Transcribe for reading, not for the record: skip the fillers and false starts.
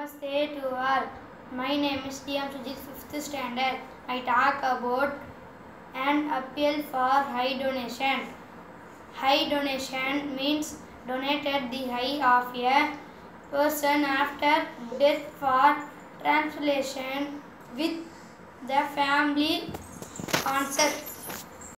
Namaste to all. My name is T.M. Sujit, 5th standard. I talk about an appeal for high donation. High donation means donated the eye of a person after death for translation with the family consent.